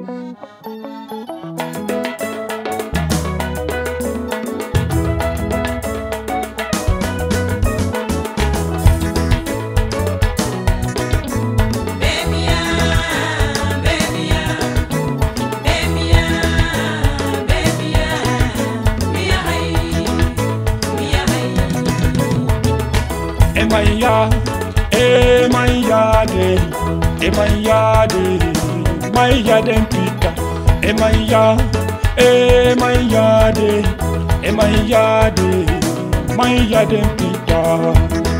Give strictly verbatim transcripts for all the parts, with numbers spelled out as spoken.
Maya, eh Maya de, eh Maya de, Maya de Pita, eh Maya, eh Maya de, eh Maya de, Maya de Pita.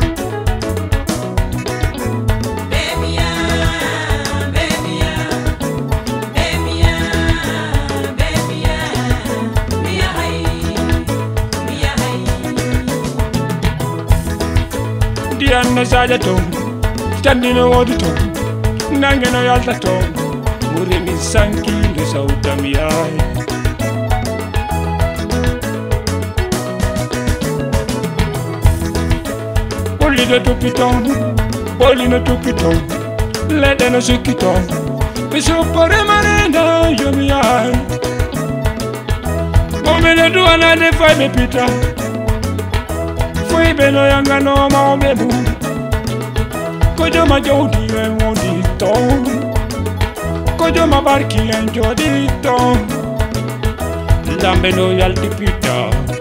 Diana saja tong, standino wodi tong, nangeno yalta tong, murimi sanki ndo sauta miyai. Poli no tupi tong, poli no tupi tong, lede no suki tong, bisu pore marena yo miyai. Momene duana ne fai me pita. Fui beno yanga no ma bebu, kojo ma jodi en wodi to, kojo ma barki en jodi to, lambe no yalti pita,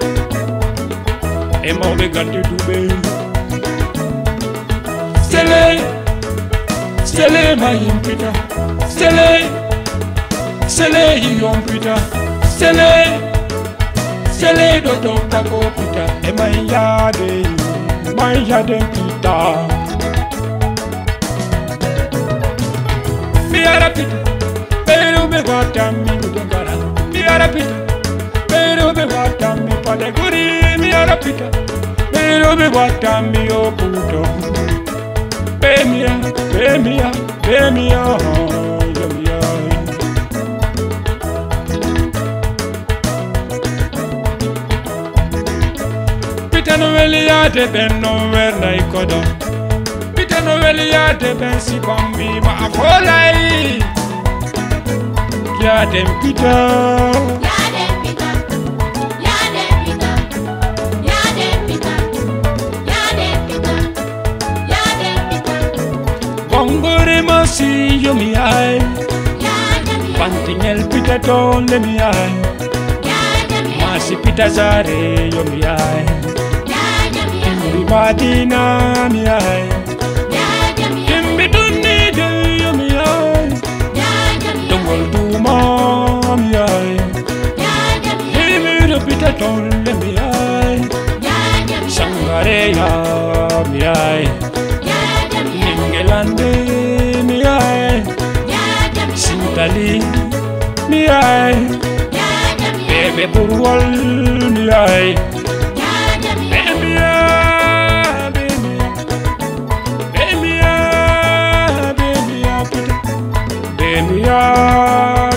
e ma be gandi dube. Sele, sele ma yimpita, sele, sele yom pita, sele. Sele do do Paco Pita, e Maya de, Maya de Pita. Miara Pita, pero me guata mi udengara. Miara Pita, pero me guata mi padeguri. Miara Pita, pero me guata mi oputo. Be mia, be mia, be mia. Pita no veliate ben no verna I kodo. Pita no veliate ben si bambi ma afolai. Yahdhen Pita. Yahdhen Pita. Yahdhen Pita. Yahdhen Pita. Yahdhen Pita. Yahdhen Pita. Bongore masi yo mi ai. Pantingel Pita ton le mi ai. Masi Pita zare yo mi ai. Madina mi ai, Kimbi dunni de yo mi ai, Dongol duma mi ai, Himi do Pita tolle mi ai, Sangare ya mi ai, Ningelande mi ai, Sintali mi ai, Bebe Burwal mi ai. Yeah.